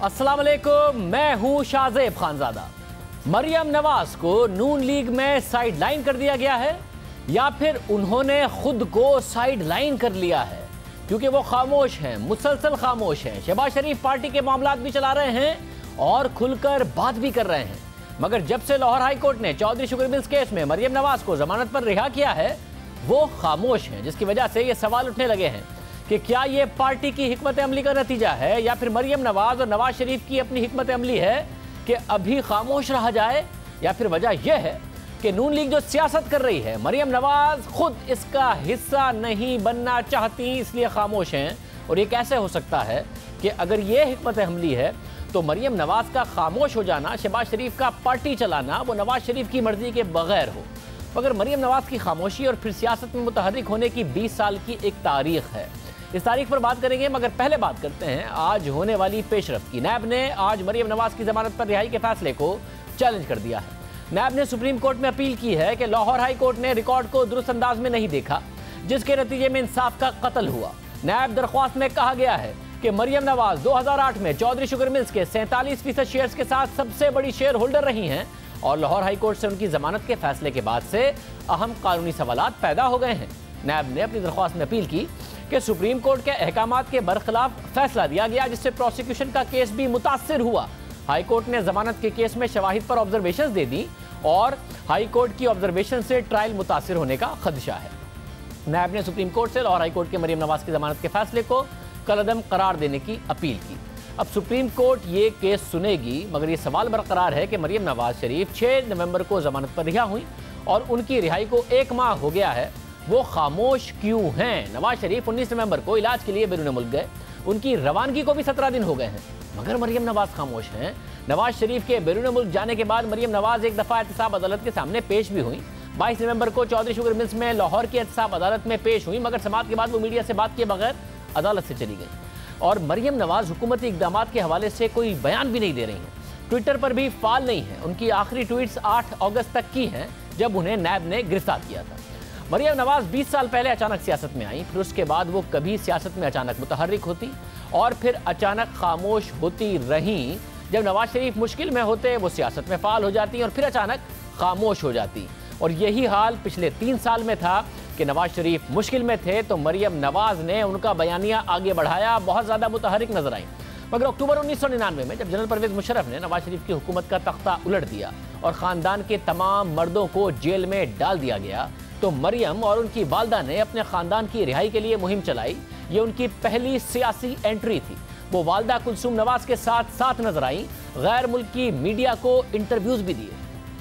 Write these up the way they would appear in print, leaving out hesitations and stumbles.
अस्सलाम वालेकुम, मैं हूं शाहजेब खानजादा। मरियम नवाज को नून लीग में साइड लाइन कर दिया गया है या फिर उन्होंने खुद को साइड लाइन कर लिया है, क्योंकि वो खामोश हैं, मुसलसल खामोश हैं। शहबाज शरीफ पार्टी के मामलात भी चला रहे हैं और खुलकर बात भी कर रहे हैं, मगर जब से लाहौर हाई कोर्ट ने चौधरी शुगर मिल्स केस में मरियम नवाज को जमानत पर रिहा किया है, वो खामोश हैं, जिसकी वजह से ये सवाल उठने लगे हैं कि क्या ये पार्टी की हिकमत अमली का नतीजा है या फिर मरियम नवाज और नवाज शरीफ की अपनी हिकमत अमली है कि अभी खामोश रहा जाए, या फिर वजह यह है कि नून लीग जो सियासत कर रही है, मरियम नवाज खुद इसका हिस्सा नहीं बनना चाहती, इसलिए खामोश हैं। और ये कैसे हो सकता है कि अगर ये हिकमत अमली है तो मरियम नवाज का खामोश हो जाना, शहबाज शरीफ का पार्टी चलाना, वो नवाज शरीफ की मर्जी के बगैर हो। मगर मरियम नवाज की खामोशी और फिर सियासत में मुतहर्रिक होने की 20 साल की एक तारीख है। इस तारीख पर बात करेंगे, मगर पहले बात करते हैं आज होने वाली पेशरफ की। नैब ने आज मरियम नवाज की जमानत पर रिहाई के फैसले को चैलेंज कर दिया है। नैब ने सुप्रीम कोर्ट में अपील की है कि लाहौर हाई कोर्ट ने रिकॉर्ड को दुरुस्त अंदाज में नहीं देखा, जिसके नतीजे में इंसाफ का कत्ल हुआ। नैब दरख्वास्त में कहा गया है कि मरियम नवाज 2008 में चौधरी शुगर मिल्स के 47% शेयर्स के साथ सबसे बड़ी शेयर होल्डर रही हैं और लाहौर हाई कोर्ट से उनकी जमानत के फैसले के बाद से अहम कानूनी सवालात पैदा हो गए हैं। नैब ने अपनी दरख्वास्त में अपील की कि सुप्रीम कोर्ट के अहकामात के बरखिलाफ फैसला दिया गया, जिससे प्रोसिक्यूशन का केस भी मुतासिर हुआ। हाई कोर्ट ने जमानत के केस में शवाहिद पर ऑब्जर्वेशंस दे दी और हाई कोर्ट की ऑब्जर्वेशन से ट्रायल मुतासिर होने का खदशा है। नैब ने सुप्रीम कोर्ट से लाहौर हाई कोर्ट के मरियम नवाज की जमानत के फैसले को कलअदम करार देने की अपील की। अब सुप्रीम कोर्ट ये केस सुनेगी, मगर ये सवाल बरकरार है कि मरियम नवाज शरीफ 6 नवंबर को जमानत पर रिहा हुई और उनकी रिहाई को 1 माह हो गया है, वो खामोश क्यों हैं? नवाज शरीफ 19 नवंबर को इलाज के लिए बैरून मुल्क गए, उनकी रवानगी को भी 17 दिन हो गए हैं, मगर मरियम नवाज खामोश हैं। नवाज शरीफ के बैरून मुल्क जाने के बाद मरियम नवाज एक दफ़ा एहतसाब अदालत के सामने पेश भी हुई। 22 नवंबर को चौधरी शुगर मिल्स में लाहौर की एहतसाब अदालत में पेश हुई, मगर समाअत के बाद वो मीडिया से बात किए बगैर अदालत से चली गई। और मरियम नवाज हुकूमती इक़दामात के हवाले से कोई बयान भी नहीं दे रही हैं, ट्विटर पर भी फाल नहीं है। उनकी आखिरी ट्वीट्स 8 अगस्त तक की हैं, जब उन्हें नैब ने गिरफ्तार किया था। मरियम नवाज 20 साल पहले अचानक सियासत में आई, फिर उसके बाद वो कभी सियासत में अचानक मुतहर्रिक होती और फिर अचानक खामोश होती रहीं। जब नवाज शरीफ मुश्किल में होते वो सियासत में फाल हो जाती और फिर अचानक खामोश हो जाती। और यही हाल पिछले 3 साल में था कि नवाज शरीफ मुश्किल में थे तो मरियम नवाज ने उनका बयानिया आगे बढ़ाया, बहुत ज़्यादा मुतहर्रिक नजर आई। मगर अक्टूबर 1999 में जब जनरल परवेज मुशर्रफ ने नवाज शरीफ की हुकूमत का तख्ता उलट दिया और ख़ानदान के तमाम मर्दों को जेल में डाल दिया गया, तो मरियम और उनकी वालदा ने अपने ख़ानदान की रिहाई के लिए मुहिम चलाई। ये उनकी पहली सियासी एंट्री थी। वो वालदा कुलसूम नवाज के साथ साथ नजर आई, गैर मुल्की मीडिया को इंटरव्यूज भी दिए।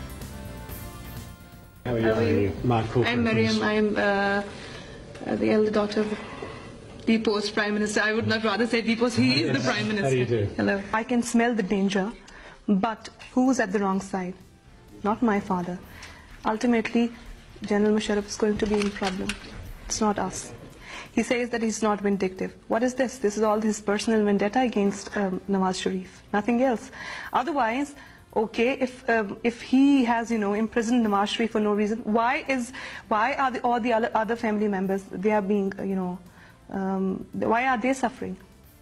I'm Mariam. I'm the elder daughter of the post Prime Minister. I would not rather say the post. He is the Prime Minister. How do you do? Hello. I can smell the danger, but who's at the wrong side? Not my father. Ultimately, General Musharraf is going to be in problem. It's not us. He says that he's not vindictive. What is this? This is all his personal vendetta against Nawaz Sharif. Nothing else. Otherwise, okay, if he has, imprisoned Nawaz Sharif for no reason, why are all the other family members, they are being, why are they suffering?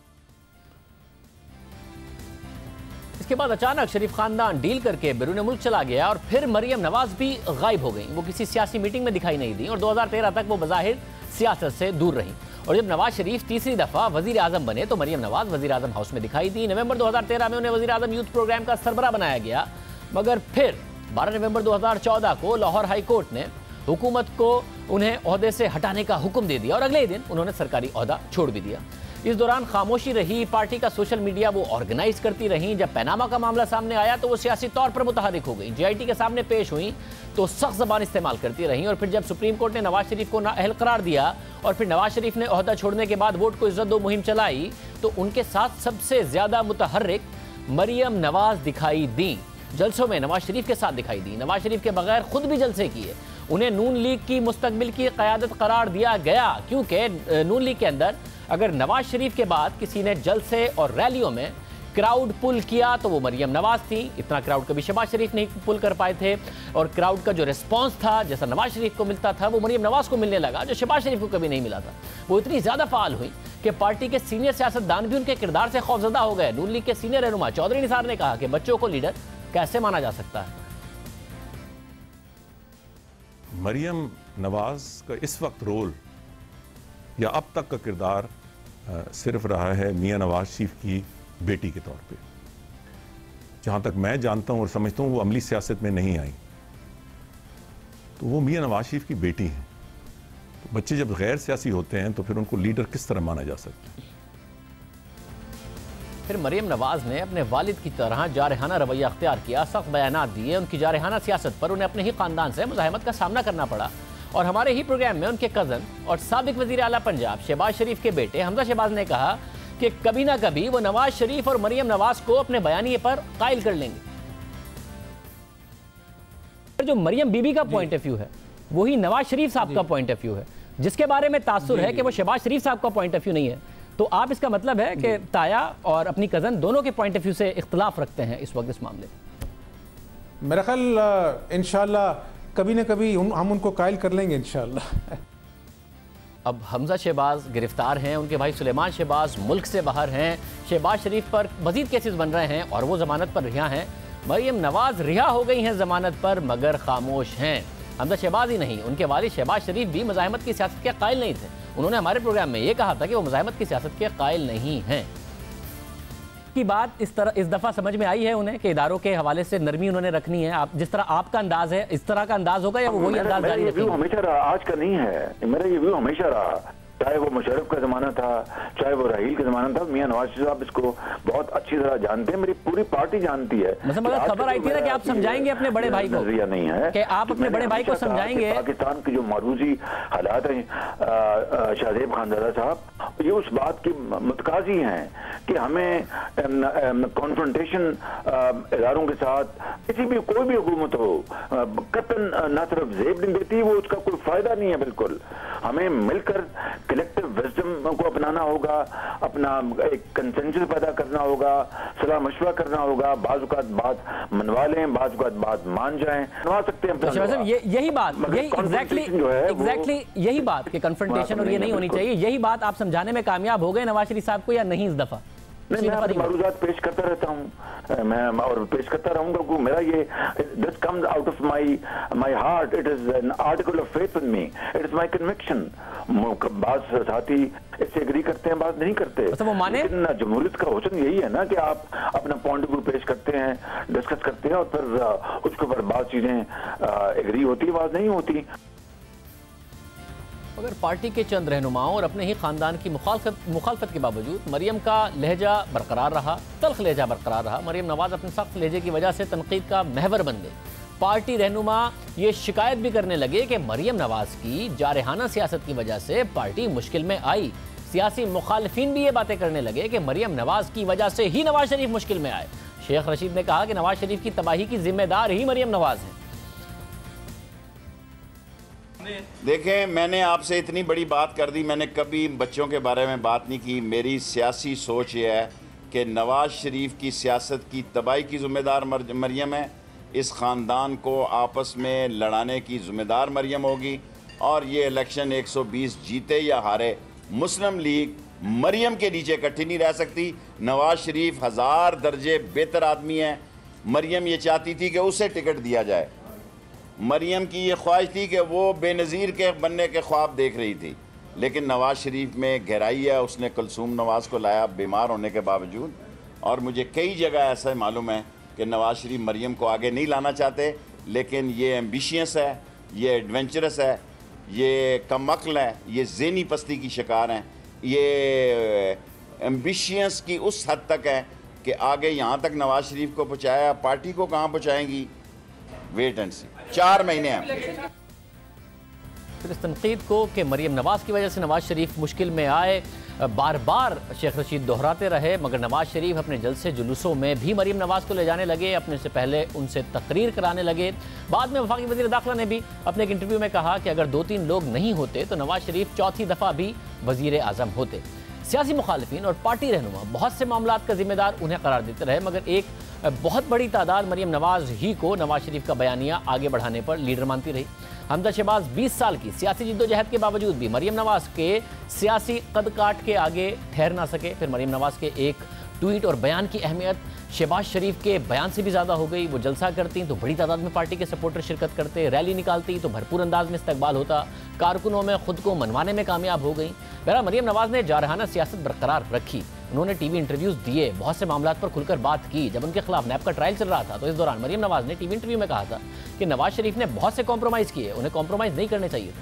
इसके बाद अचानक शरीफ खानदान deal करके बैरून मुल्क चला गया और फिर मरियम नवाज भी गायब हो गई। वो किसी सियासी मीटिंग में दिखाई नहीं दी और 2013 तक वो बज़ाहिर सियासत से दूर रहीं। और जब नवाज शरीफ तीसरी दफ़ा वज़ीर आज़म बने तो मरियम नवाज वज़ीर आज़म हाउस में दिखाई दी। नवंबर 2013 में उन्हें वज़ीर आज़म यूथ प्रोग्राम का सरबराह बनाया गया, मगर फिर 12 नवंबर 2014 को लाहौर हाई कोर्ट ने हुकूमत को उन्हें ओहदे से हटाने का हुक्म दे दिया और अगले ही दिन उन्होंने सरकारी ओहदा छोड़ भी दिया। इस दौरान खामोशी रही। पार्टी का सोशल मीडिया वो ऑर्गेनाइज करती रहीं। जब पैनामा का मामला सामने आया तो वो सियासी तौर पर मुतहर्रिक हो गई, JIT के सामने पेश हुई तो सख्त ज़बान इस्तेमाल करती रहीं। और फिर जब सुप्रीम कोर्ट ने नवाज शरीफ को नाअहल करार दिया और फिर नवाज शरीफ ने ओहदा छोड़ने के बाद वोट को इज्जत दो मुहिम चलाई, तो उनके साथ सबसे ज़्यादा मुतहर्रिक मरियम नवाज दिखाई दी। जलसों में नवाज शरीफ के साथ दिखाई दी। नवाज शरीफ के बगैर खुद भी जलसे किए। उन्हें नून लीग की मुस्तकबिल की क़यादत करार दिया गया, क्योंकि नून लीग के अंदर अगर नवाज शरीफ के बाद किसी ने जलसे और रैलियों में क्राउड पुल किया तो वो मरियम नवाज थी। इतना क्राउड कभी शहबाज शरीफ नहीं पुल कर पाए थे, और क्राउड का जो रिस्पांस था जैसा नवाज शरीफ को मिलता था वो मरियम नवाज को मिलने लगा, जो शहबाज शरीफ को कभी नहीं मिला था। वो इतनी ज्यादा फाल हुई कि पार्टी के सीनियर सियासतदान भी उनके किरदार से खौफजदा हो गए। नून लीग के सीनियर रहनुमा चौधरी निसार ने कहा कि बच्चों को लीडर कैसे माना जा सकता है। मरियम नवाज का इस वक्त रोल या अब तक का किरदार सिर्फ रहा है मियां नवाज शरीफ की बेटी के तौर पे। जहां तक मैं जानता हूं और समझता हूं वो अमली सियासत में नहीं आई, तो वो मियां नवाज शरीफ की बेटी हैं। तो बच्चे जब गैर सियासी होते हैं तो फिर उनको लीडर किस तरह माना जा सकता है। फिर मरियम नवाज ने अपने वालिद की तरह जारहाना रवैया अख्तियार किया, सख्त बयानात दिए। उनकी जारहाना सियासत पर उन्हें अपने ही खानदान से मुज़ाहमत का सामना करना पड़ा, और हमारे ही प्रोग्राम में उनके कज़न और साबिक वज़ीर आला पंजाब शहबाज शरीफ के बेटे हमजा शहबाज ने कहा कि कभी ना कभी वो नवाज शरीफ और मरियम नवाज को अपने बयानिए पर कायल कर लेंगे। जो मरियम बीबी का पॉइंट ऑफ व्यू है वही नवाज शरीफ साहब का पॉइंट ऑफ व्यू है, जिसके बारे में तासुर है कि वो शहबाज शरीफ साहब का पॉइंट ऑफ व्यू नहीं है। तो आप इसका मतलब है कि ताया और अपनी कज़न दोनों के पॉइंट ऑफ व्यू से इख्तलाफ रखते हैं इस वक्त इस मामले में। मेरा ख्याल इंशाल्लाह कभी ना कभी हम उनको कायल कर लेंगे इंशाल्लाह। अब हमजा शहबाज गिरफ्तार हैं, उनके भाई सुलेमान शहबाज मुल्क से बाहर हैं, शहबाज शरीफ पर मजीद केसेस बन रहे हैं और वो जमानत पर रिहा हैं। मरियम नवाज रिहा हो गई हैं जमानत पर मगर खामोश हैं। हमजा शहबाज ही नहीं, उनके वालिद शहबाज शरीफ भी मुज़ाहमत की सियासत के कायल नहीं थे। उन्होंने हमारे प्रोग्राम में ये कहा था कि वो मुज़ाहमत की सियासत के कायल नहीं हैं। की बात इस दफ़ा समझ में आई है उन्हें कि इदारों के हवाले से नरमी उन्होंने रखनी है। आप जिस तरह आपका अंदाज है इस तरह का अंदाज होगा या वो वही अंदाज जारी रखेंगे? हमेशा रहा, आज का नहीं है। मेरा ये व्यू हमेशा रहा, चाहे वो मुशर्रफ का जमाना था, चाहे वो राहील का जमाना था। मियां नवाज शरीफ साहब इसको बहुत अच्छी तरह जानते हैं, मेरी पूरी पार्टी जानती है। मतलब अगर खबर आई थी ना कि आप समझाएंगे अपने बड़े भाई को, नजरिया नहीं है कि आप अपने बड़े भाई को समझाएंगे पाकिस्तान की जो मरूजी हालात हैं, शाहजेब खानजादा साहब ये उस बात की मुतकाजी हैं कि हमें कॉन्फ्रंटेशन इदारों के साथ किसी भी कोई भी हुकूमत हो कतन ना सिर्फ जेब नहीं देती, वो उसका कोई फायदा नहीं है। बिल्कुल हमें मिलकर कलेक्टिव विजडम को अपनाना होगा, अपना एक कंसेंसस पैदा करना होगा, सलाह मशवरा करना होगा। बाज़-औक़ात बात मनवा लें, बाज़-औक़ात बात मान जाएं, मनवा सकते हैं। यही बात, यही एग्जैक्टली यही बात कि कन्फ्रंटेशन और ये नहीं होनी चाहिए, यही बात आप समझाने में कामयाब हो गए नवाज शरीफ साहब को या नहीं इस दफा? नहीं, मैं अपनी मारूजात पेश करता रहता हूँ, मैं और पेश करता रहूंगा। मेरा ये this comes out of my heart, it is an article of faith in me, it is my conviction. बात साथी इससे एग्री करते हैं, बात नहीं करते, लेकिन जमहूरियत का हुस्न यही है ना कि आप अपना पॉइंट ऑफ व्यू पेश करते हैं, डिस्कस करते हैं और फिर उसके ऊपर बात चीजें एग्री होती है, बात नहीं होती। मगर पार्टी के चंद रहनुमाओं और अपने ही खानदान की मुखालफत के बावजूद मरियम का लहजा बरकरार रहा, तल्ख लहजा बरकरार रहा। मरियम नवाज अपने सख्त लहजे की वजह से तनकीद का महवर बन गई। पार्टी रहनुमा ये शिकायत भी करने लगे कि मरियम नवाज की जारहाना सियासत की वजह से पार्टी मुश्किल में आई। सियासी मुखालिफिन भी ये बातें करने लगे कि मरियम नवाज की वजह से ही नवाज शरीफ मुश्किल में आए। शेख रशीद ने कहा कि नवाज शरीफ की तबाही की जिम्मेदार ही मरियम नवाज है। देखें, मैंने आपसे इतनी बड़ी बात कर दी, मैंने कभी बच्चों के बारे में बात नहीं की। मेरी सियासी सोच ये है कि नवाज शरीफ की सियासत की तबाही की ज़िम्मेदार मरियम है। इस ख़ानदान को आपस में लड़ाने की ज़िम्मेदार मरियम होगी, और ये इलेक्शन 120 जीते या हारे, मुस्लिम लीग मरियम के नीचे इकट्ठी नहीं रह सकती। नवाज शरीफ 1000 दर्जे बेहतर आदमी है। मरियम ये चाहती थी कि उसे टिकट दिया जाए। मरियम की ये ख्वाहिश थी कि वो बेनज़ीर के बनने के ख्वाब देख रही थी, लेकिन नवाज़ शरीफ में गहराई है। उसने कुलसूम नवाज़ को लाया बीमार होने के बावजूद, और मुझे कई जगह ऐसा मालूम है कि नवाज़ शरीफ मरियम को आगे नहीं लाना चाहते, लेकिन ये एम्बिशियस है, ये एडवेंचरस है, ये कमअक्ल है, ये ज़हनी पस्ती की शिकार हैं। ये एम्बिशियस की उस हद तक है कि आगे यहाँ तक नवाज़ शरीफ को पहुँचाया, पार्टी को कहाँ पहुँचाएंगी, वेट एंड सी। 4 महीने हैं। फिर इस तनकीद को कि मरियम नवाज की वजह से नवाज शरीफ मुश्किल में आए बार बार शेख रशीद दोहराते रहे, मगर नवाज शरीफ अपने जलसे जुलूसों में भी मरियम नवाज को ले जाने लगे, अपने से पहले उनसे तकरीर कराने लगे। बाद में वफाकी वज़ीर दाखिला ने भी अपने एक इंटरव्यू में कहा कि अगर 2-3 लोग नहीं होते तो नवाज शरीफ चौथी दफ़ा भी वज़ीर आज़म होते। सियासी मुखालिफिन और पार्टी रहनुमा बहुत से मामलात का जिम्मेदार उन्हें करार देते रहे, मगर एक बहुत बड़ी तादाद मरियम नवाज ही को नवाज शरीफ का बयानिया आगे बढ़ाने पर लीडर मानती रही। हमजा शहबाज 20 साल की सियासी जिद्दोजहद के बावजूद भी मरियम नवाज के सियासी कद काट के आगे ठहर ना सके। फिर मरियम नवाज के एक ट्वीट और बयान की अहमियत शहबाज शरीफ के बयान से भी ज़्यादा हो गई। वो जलसा करती तो बड़ी तादाद में पार्टी के सपोर्टर शिरकत करते, रैली निकालती तो भरपूर अंदाज में इस्तकबाल होता, कारकुनों में खुद को मनवाने में कामयाब हो गई। बहरहाल मरियम नवाज ने जारहाना सियासत बरकरार रखी। उन्होंने टीवी इंटरव्यूज़ दिए, बहुत से मामलात पर खुलकर बात की। जब उनके खिलाफ नैब का ट्रायल चल रहा था तो इस दौरान मरियम नवाज ने टीवी इंटरव्यू में कहा था कि नवाज शरीफ ने बहुत से कॉम्प्रोमाइज़ किए, उन्हें कॉम्प्रोमाइज़ नहीं करने चाहिए।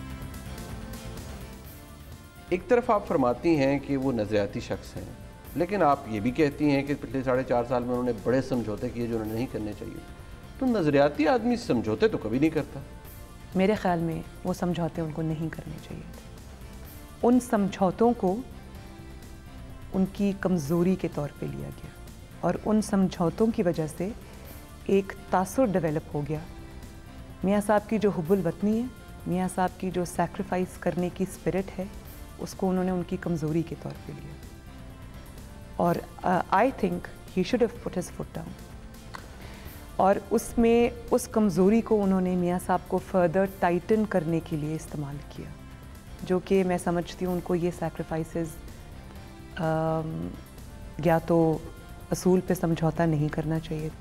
एक तरफ आप फरमाती हैं कि वो नज़रियाती शख्स हैं, लेकिन आप ये भी कहती हैं कि पिछले 4.5 साल में उन्होंने बड़े समझौते किए जो उन्हें नहीं करने चाहिए। तो नज़रियाती आदमी समझौते तो कभी नहीं करता। मेरे ख्याल में वो समझौते उनको नहीं करने चाहिए थे। उन समझौतों को उनकी कमज़ोरी के तौर पे लिया गया और उन समझौतों की वजह से एक तासुर डेवलप हो गया। मियाँ साहब की जो हुब्बुल वतनी है, मियाँ साहब की जो सैक्रिफाइस करने की स्पिरिट है, उसको उन्होंने उनकी कमज़ोरी के तौर पे लिया और I think he should have put his foot down. और उसमें उस कमज़ोरी को उन्होंने मियाँ साहब को फर्दर टाइटन करने के लिए इस्तेमाल किया, जो कि मैं समझती हूँ उनको ये सैक्रिफाइसेस या तो असूल पे समझौता नहीं करना चाहिए।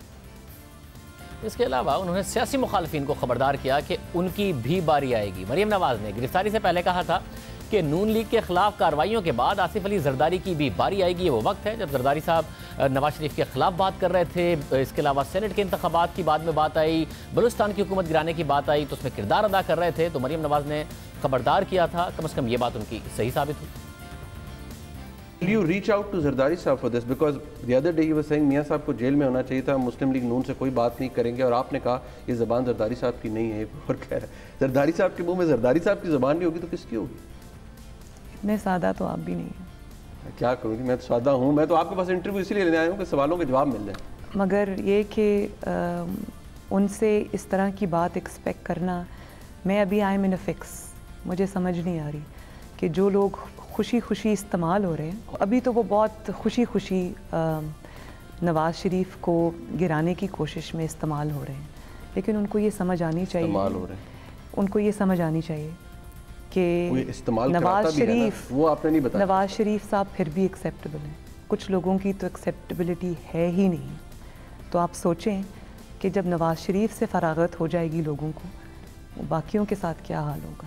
इसके अलावा उन्होंने सियासी मुखालिफिन को खबरदार किया कि उनकी भी बारी आएगी। मरियम नवाज ने गिरफ्तारी से पहले कहा था कि नून लीग के खिलाफ कार्रवाइयों के बाद आसिफ अली जरदारी की भी बारी आएगी। ये वो वक्त है जब जरदारी साहब नवाज शरीफ के खिलाफ बात कर रहे थे। इसके अलावा सेनेट के इंतखाबात की बाद में बात आई, बलूचिस्तान की हुकूमत गिराने की बात आई, तो उसमें किरदार अदा कर रहे थे। तो मरियम नवाज ने खबरदार किया था, कम से कम ये बात उनकी सही साबित हुई। Will you reach out to Zardari साहब for this? Because the other day he was saying मियाँ साहब को जेल में होना चाहिए था, मुस्लिम लीग नून से कोई बात नहीं करेंगे, और आपने कहा ये ज़बान जरदारी साहब की नहीं है। और कह रहा है जरदारी साहब के मुंह में जरदारी साहब की ज़बान नहीं होगी तो किसकी होगी? इतने सादा तो आप भी नहीं हैं। क्या करूँगी, मैं तो सादा हूँ। मैं तो आपके पास इंटरव्यू इसीलिए लेने आया हूँ कि सवालों के जवाब मिल जाए। मगर ये कि उनसे इस तरह की बात एक्सपेक्ट करना, मैं अभी I am in a fix, मुझे समझ नहीं आ रही कि जो लोग खुशी खुशी इस्तेमाल हो रहे हैं, अभी तो वो बहुत खुशी खुशी नवाज़ शरीफ को गिराने की कोशिश में इस्तेमाल हो रहे हैं, लेकिन उनको ये समझ आनी चाहिए, उनको ये समझ आनी चाहिए कि नवाज़ शरीफ, वो आपने नहीं बताया, नवाज़ शरीफ साहब फिर भी एक्सेप्टेबल हैं। कुछ लोगों की तो एक्सेप्टेबिलिटी है ही नहीं। तो आप सोचें कि जब नवाज़ शरीफ से फरागत हो जाएगी लोगों को, बाकियों के साथ क्या हाल होगा।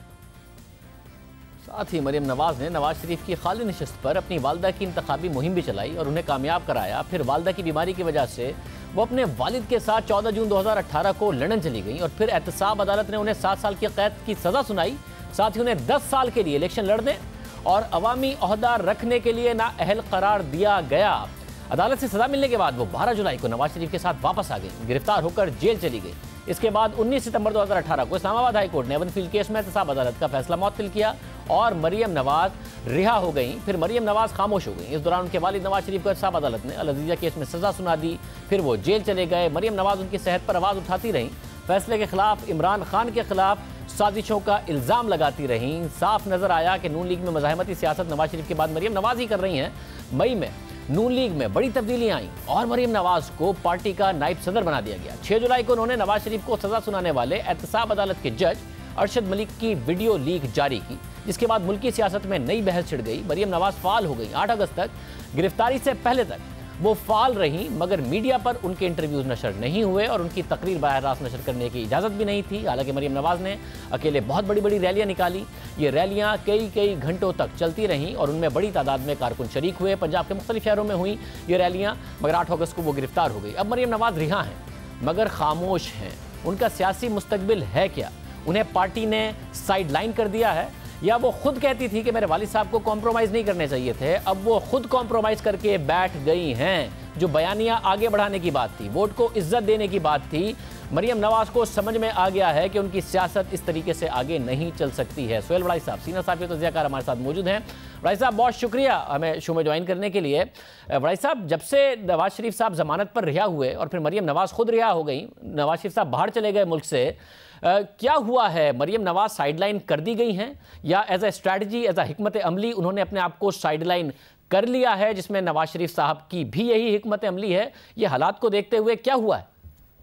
साथ ही मरियम नवाज ने नवाज शरीफ की खाली नशिस्त पर अपनी वालदा की इंतखाबी मुहिम भी चलाई और उन्हें कामयाब कराया। फिर वालदा की बीमारी की वजह से वो अपने वालिद के साथ 14 जून 2018 को लंदन चली गई और फिर एहतसाब अदालत ने उन्हें 7 साल की कैद की सज़ा सुनाई। साथ ही उन्हें 10 साल के लिए इलेक्शन लड़ने और अवामी ओहदा रखने के लिए नाअहल करार दिया गया। अदालत से सज़ा मिलने के बाद वो 12 जुलाई को नवाज शरीफ के साथ वापस आ गई, गिरफ्तार होकर जेल चली गई। इसके बाद 19 सितंबर 2018 को इस्लामाबाद हाई कोर्ट ने एवनफील्ड केस में एहतसाब अदालत का फैसला मुअत्तल किया और मरियम नवाज रिहा हो गई। फिर मरियम नवाज खामोश हो गई। इस दौरान उनके वालिद नवाज शरीफ को एहतसाब अदालत ने अल अज़ीज़ा केस में सज़ा सुना दी। फिर वो जेल चले गए। मरियम नवाज उनकी सेहत पर आवाज़ उठाती रहीं, फैसले के खिलाफ इमरान खान के खिलाफ साजिशों का इल्ज़ाम लगाती रहीं। साफ नजर आया कि नून लीग में मज़ाहमती सियासत नवाज शरीफ के बाद मरियम नवाज ही कर रही हैं। मई में नून लीग में बड़ी तब्दीलियां आईं और मरियम नवाज को पार्टी का नायब सदर बना दिया गया। 6 जुलाई को उन्होंने नवाज शरीफ को सजा सुनाने वाले एहतसाब अदालत के जज अरशद मलिक की वीडियो लीक जारी की, जिसके बाद मुल्की सियासत में नई बहस छिड़ गई। मरियम नवाज फाल हो गई। 8 अगस्त तक, गिरफ्तारी से पहले तक वो फाल रहीं, मगर मीडिया पर उनके इंटरव्यूज नशर नहीं हुए और उनकी तकरीर बाहर रास्त नशर करने की इजाज़त भी नहीं थी। हालांकि मरियम नवाज ने अकेले बहुत बड़ी बड़ी रैलियां निकाली। ये रैलियां कई घंटों तक चलती रहीं और उनमें बड़ी तादाद में कारकुन शरीक हुए। पंजाब के मुख्तलिफ शहरों में हुई ये रैलियां, मगर 8 अगस्त को वो गिरफ्तार हो गई। अब मरियम नवाज रिहा हैं मगर खामोश हैं। उनका सियासी मुस्तकबिल है क्या? उन्हें पार्टी ने साइड लाइन कर दिया है या वो खुद कहती थी कि मेरे वालिद साहब को कॉम्प्रोमाइज़ नहीं करने चाहिए थे, अब वो खुद कॉम्प्रोमाइज़ करके बैठ गई हैं? जो बयानिया आगे बढ़ाने की बात थी, वोट को इज्जत देने की बात थी, मरियम नवाज को समझ में आ गया है कि उनकी सियासत इस तरीके से आगे नहीं चल सकती है। सोहेल वड़ाई साहब, सीनियर साहब तज़किया हमारे साथ मौजूद हैं। वड़ाई साहब, बहुत शुक्रिया हमें शो में ज्वाइन करने के लिए। वड़ाई साहब, जब से नवाज शरीफ साहब जमानत पर रिहा हुए और फिर मरियम नवाज खुद रिहा हो गई, नवाज शरीफ साहब बाहर चले गए मुल्क से, क्या हुआ है? मरियम नवाज साइडलाइन कर दी गई हैं या as a strategy, as a हिकमत अमली उन्होंने अपने आप को साइडलाइन कर लिया है, जिसमें नवाज शरीफ साहब की भी यही हिकमत अमली है? ये हालात को देखते हुए क्या हुआ है?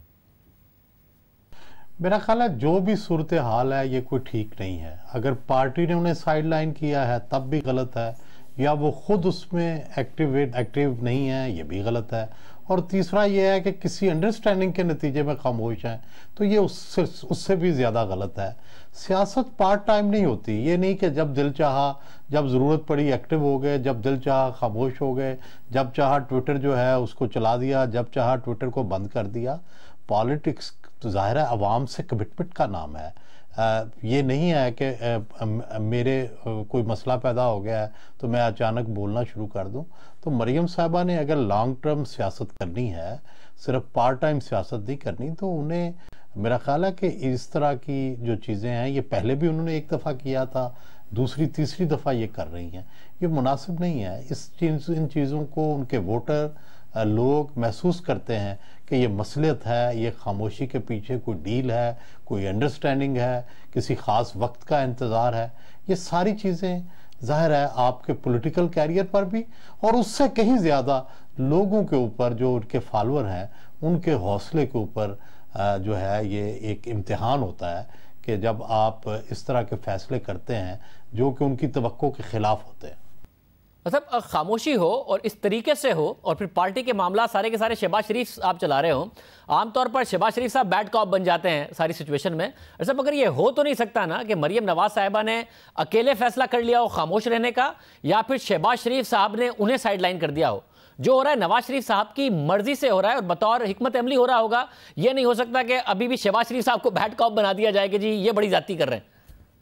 मेरा ख्याल है जो भी सूरत हाल है ये कोई ठीक नहीं है। अगर पार्टी ने उन्हें साइडलाइन किया है तब भी गलत है, या वो खुद उसमें एक्टिव नहीं है, ये भी गलत है। और तीसरा ये है कि किसी अंडरस्टैंडिंग के नतीजे में खामोश हैं, तो ये उससे भी ज़्यादा गलत है। सियासत पार्ट टाइम नहीं होती, ये नहीं कि जब दिल चाहा, जब ज़रूरत पड़ी एक्टिव हो गए, जब दिल चाहा खामोश हो गए, जब चाहा ट्विटर जो है उसको चला दिया, जब चाहा ट्विटर को बंद कर दिया। पॉलिटिक्स तो ज़ाहिर है अवाम से कमिटमेंट का नाम है। ये नहीं है कि मेरे कोई मसला पैदा हो गया है तो मैं अचानक बोलना शुरू कर दूं। तो मरियम साहबा ने अगर लॉन्ग टर्म सियासत करनी है, सिर्फ पार्ट टाइम सियासत नहीं करनी, तो उन्हें मेरा ख्याल है कि इस तरह की जो चीज़ें हैं, ये पहले भी उन्होंने एक दफ़ा किया था, दूसरी तीसरी दफ़ा ये कर रही हैं, ये मुनासिब नहीं है। इन चीज़ों को उनके वोटर लोग महसूस करते हैं कि ये मसलियत है, ये खामोशी के पीछे कोई डील है, कोई अंडरस्टैंडिंग है, किसी ख़ास वक्त का इंतज़ार है। ये सारी चीज़ें ज़ाहिर है आपके पॉलिटिकल कैरियर पर भी, और उससे कहीं ज़्यादा लोगों के ऊपर, जो उनके फॉलोअर हैं, उनके हौसले के ऊपर जो है ये एक इम्तिहान होता है कि जब आप इस तरह के फैसले करते हैं जो कि उनकी तवक्को के ख़िलाफ़ होते हैं। मतलब खामोशी हो और इस तरीके से हो, और फिर पार्टी के मामला सारे के सारे शहबाज शरीफ आप चला रहे हो। आमतौर पर शहबाज शरीफ साहब बैड कॉप बन जाते हैं सारी सिचुएशन में। ऐसा मगर ये हो तो नहीं सकता ना कि मरियम नवाज साहिबा ने अकेले फैसला कर लिया हो खामोश रहने का, या फिर शहबाज शरीफ साहब ने उन्हें साइडलाइन कर दिया हो? जो हो रहा है नवाज शरीफ साहब की मर्जी से हो रहा है और बतौर हिकमत अमली हो रहा होगा। ये नहीं हो सकता कि अभी भी शहबाज शरीफ साहब को बैड कॉप बना दिया जाए कि जी ये बड़ी जाती कर रहे हैं।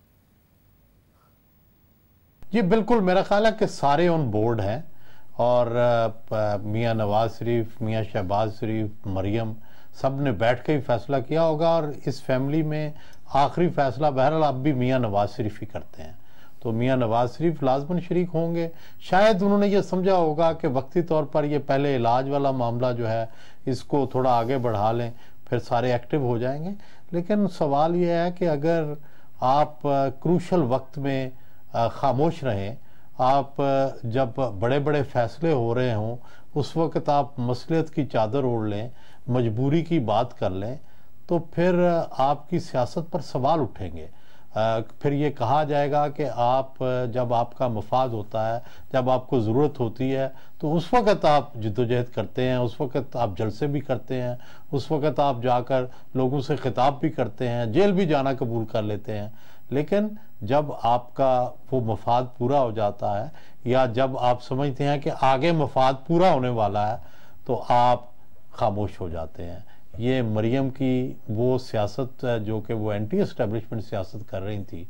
ये बिल्कुल मेरा ख्याल है कि सारे ऑन बोर्ड हैं, और मियां नवाज शरीफ, मियां शहबाज शरीफ, मरियम, सब ने बैठ के ही फैसला किया होगा। और इस फैमिली में आखिरी फैसला बहरहाल अब भी मियां नवाज शरीफ ही करते हैं, तो मियां नवाज शरीफ लाजमन शरीक होंगे। शायद उन्होंने ये समझा होगा कि वक्ती तौर पर ये पहले इलाज वाला मामला जो है इसको थोड़ा आगे बढ़ा लें, फिर सारे एक्टिव हो जाएंगे। लेकिन सवाल ये है कि अगर आप क्रूशल वक्त में खामोश रहें, आप जब बड़े बड़े फैसले हो रहे हों उस वक्त आप मसलियत की चादर ओढ़ लें, मजबूरी की बात कर लें, तो फिर आपकी सियासत पर सवाल उठेंगे। फिर ये कहा जाएगा कि आप जब आपका मफाद होता है, जब आपको ज़रूरत होती है, तो उस वक़्त आप जिद्दोजहद करते हैं, उस वक़्त आप जलसे भी करते हैं, उस वक़्त आप जाकर लोगों से खिताब भी करते हैं, जेल भी जाना कबूल कर लेते हैं। लेकिन जब आपका वो मफाद पूरा हो जाता है, या जब आप समझते हैं कि आगे मफाद पूरा होने वाला है, तो आप खामोश हो जाते हैं। ये मरियम की वो सियासत जो कि वो एंटी एस्टेब्लिशमेंट सियासत कर रही थी,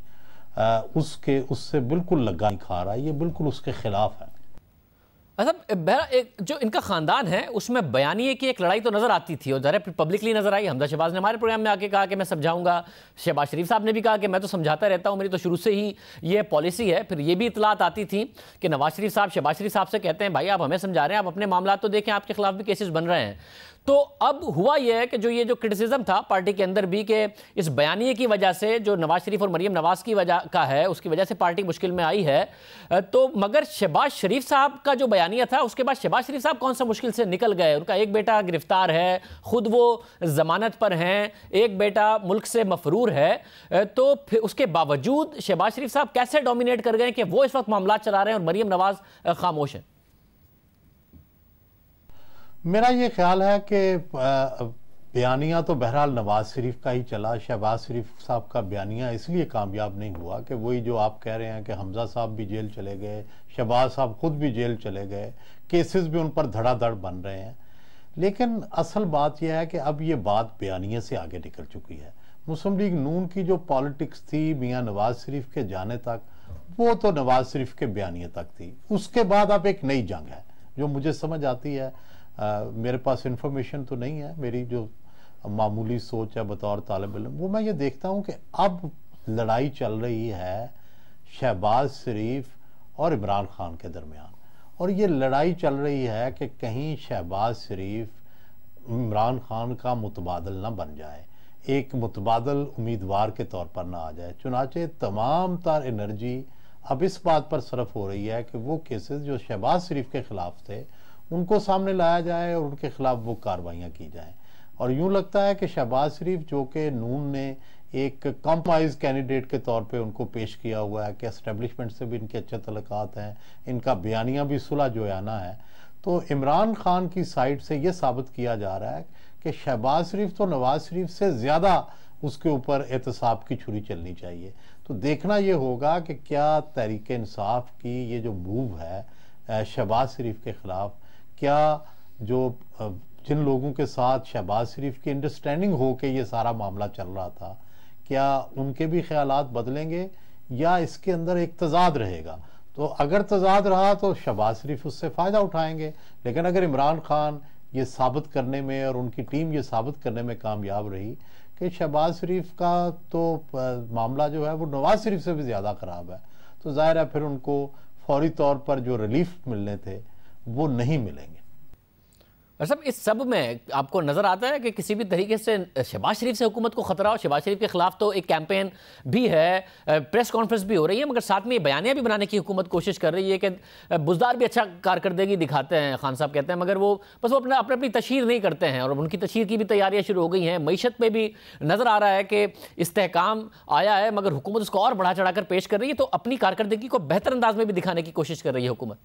उससे बिल्कुल लगा नहीं खा रहा, ये बिल्कुल उसके खिलाफ है। अच्छा, एक जो इनका खानदान है उसमें बयानिए की एक लड़ाई तो नजर आती थी, और ज़रा पब्लिकली नजर आई। हमजा शहबाज ने हमारे प्रोग्राम में आके कहा कि मैं समझाऊंगा, शहबाज शरीफ साहब ने भी कहा कि मैं तो समझाता रहता हूं, मेरी तो शुरू से ही ये पॉलिसी है। फिर ये भी इतलात आती थी कि नवाज शरीफ साहब शहबाज शरीफ साहब से कहते हैं भाई आप हमें समझा रहे हैं, आप अपने मामला तो देखें, आपके खिलाफ भी केसेस बन रहे हैं। तो अब हुआ यह है कि जो क्रिटिसिज्म था पार्टी के अंदर भी कि इस बयानिए की वजह से जो नवाज शरीफ और मरियम नवाज की वजह का है, उसकी वजह से पार्टी मुश्किल में आई है, तो मगर शहबाज शरीफ साहब का जो बयानिया था उसके बाद शहबाज शरीफ साहब कौन सा मुश्किल से निकल गए? उनका एक बेटा गिरफ्तार है, खुद वो जमानत पर हैं, एक बेटा मुल्क से मफरूर है, तो फिर उसके बावजूद शहबाज शरीफ साहब कैसे डोमिनेट कर गए कि वो इस वक्त मामला चला रहे हैं और मरियम नवाज खामोश है? मेरा ये ख्याल है कि बयानिया तो बहरहाल नवाज शरीफ का ही चला। शहबाज शरीफ साहब का बयानिया इसलिए कामयाब नहीं हुआ कि वही जो आप कह रहे हैं कि हमजा साहब भी जेल चले गए, शहबाज साहब खुद भी जेल चले गए, केसेस भी उन पर धड़ाधड़ बन रहे हैं। लेकिन असल बात यह है कि अब ये बात बयानिया से आगे निकल चुकी है। मुस्लिम लीग नून की जो पॉलिटिक्स थी मियां नवाज शरीफ के जाने तक, वो तो नवाज शरीफ के बयानिया तक थी। उसके बाद अब एक नई जंग है जो मुझे समझ आती है। मेरे पास इंफॉर्मेशन तो नहीं है, मेरी जो मामूली सोच है बतौर तालिब इल्म, वो मैं ये देखता हूँ कि अब लड़ाई चल रही है शहबाज शरीफ और इमरान खान के दरमियान, और ये लड़ाई चल रही है कि कहीं शहबाज शरीफ इमरान खान का मुतबादल ना बन जाए, एक मुतबादल उम्मीदवार के तौर पर ना आ जाए। चुनाचे तमाम तार एनर्जी अब इस बात पर सरफ हो रही है कि वो केसेस जो शहबाज शरीफ के खिलाफ थे उनको सामने लाया जाए और उनके खिलाफ वो कार्रवाइयाँ की जाएं। और यूँ लगता है कि शहबाज शरीफ, जो कि नून ने एक कॉम्प्रोमाइज कैंडिडेट के तौर पे उनको पेश किया हुआ है कि एस्टेब्लिशमेंट से भी इनके अच्छे तल्लुकात हैं, इनका बयानिया भी सुलह जोयाना है, तो इमरान खान की साइड से ये साबित किया जा रहा है कि शहबाज शरीफ तो नवाज शरीफ से ज़्यादा उसके ऊपर एहतसाब की छुरी चलनी चाहिए। तो देखना ये होगा कि क्या तहरीक इंसाफ की ये जो मूव है शहबाज शरीफ के ख़िलाफ़, क्या जो जिन लोगों के साथ शहबाज शरीफ की अंडरस्टैंडिंग हो के ये सारा मामला चल रहा था, क्या उनके भी ख्यालात बदलेंगे या इसके अंदर एक तजाद रहेगा। तो अगर तजाद रहा तो शहबाज शरीफ उससे फ़ायदा उठाएंगे, लेकिन अगर इमरान खान ये साबित करने में और उनकी टीम ये साबित करने में कामयाब रही कि शहबाज शरीफ का तो मामला जो है वो नवाज शरीफ से भी ज़्यादा ख़राब है, तो जाहिर है फिर उनको फौरी तौर पर जो रिलीफ मिलने थे वो नहीं मिलेंगे। सब इस सब में आपको नजर आता है कि किसी भी तरीके से शहबाज शरीफ से हुकूमत को खतरा हो? शहबाज शरीफ के खिलाफ तो एक कैंपेन भी है, प्रेस कॉन्फ्रेंस भी हो रही है, मगर साथ में बयानियां भी बनाने की हुकूमत कोशिश कर रही है कि बुज़दार भी अच्छा कारकर्दगी दिखाते हैं, खान साहब कहते हैं, मगर वो बस वो अपनी तशहीर नहीं करते हैं, और उनकी तशहीर की भी तैयारियां शुरू हो गई हैं। मईशत पे भी नजर आ रहा है कि इस्तेहकाम आया है, मगर हुकूमत उसको और बढ़ा चढ़ा कर पेश कर रही है, तो अपनी कारकर्दगी को बेहतर अंदाज में भी दिखाने की कोशिश कर रही है हुकूमत।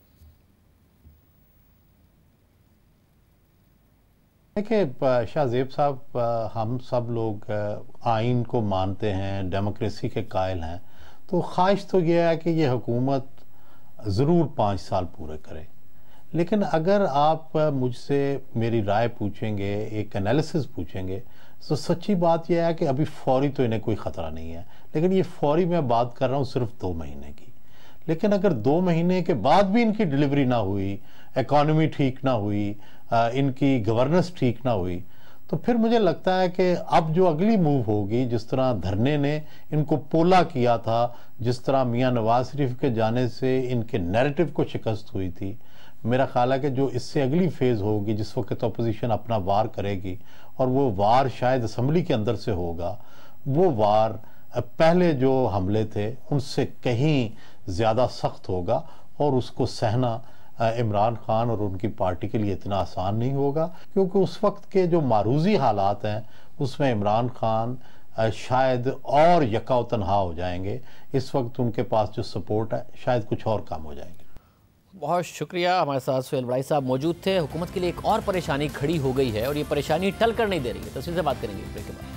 देखिए शाहजेब साहब, हम सब लोग आइन को मानते हैं, डेमोक्रेसी के कायल हैं, तो ख्वाहिश तो यह है कि ये हुकूमत ज़रूर 5 साल पूरे करे। लेकिन अगर आप मुझसे मेरी राय पूछेंगे, एक एनालिसिस पूछेंगे, तो सच्ची बात यह है कि अभी फौरी तो इन्हें कोई ख़तरा नहीं है, लेकिन ये फौरी मैं बात कर रहा हूँ सिर्फ 2 महीने की। लेकिन अगर 2 महीने के बाद भी इनकी डिलीवरी ना हुई, इकॉनमी ठीक ना हुई, इनकी गवर्नेंस ठीक ना हुई, तो फिर मुझे लगता है कि अब जो अगली मूव होगी, जिस तरह धरने ने इनको पोला किया था, जिस तरह मियां नवाज शरीफ के जाने से इनके नैरेटिव को शिकस्त हुई थी, मेरा ख्याल है कि जो इससे अगली फेज़ होगी, जिस वक्त अपोजिशन अपना वार करेगी, और वो वार शायद असम्बली के अंदर से होगा, वो वार पहले जो हमले थे उनसे कहीं ज़्यादा सख्त होगा, और उसको सहना इमरान खान और उनकी पार्टी के लिए इतना आसान नहीं होगा, क्योंकि उस वक्त के जो मारूजी हालात हैं उसमें इमरान खान शायद और यका तनहा हो जाएंगे। इस वक्त उनके पास जो सपोर्ट है शायद कुछ और कम हो जाएंगे। बहुत शुक्रिया, हमारे साथ सुहेल बड़ाई साहब मौजूद थे। हुकूमत के लिए एक और परेशानी खड़ी हो गई है, और ये परेशानी टल कर नहीं दे रही है। तफसील से बात करेंगे ब्रेक के बाद।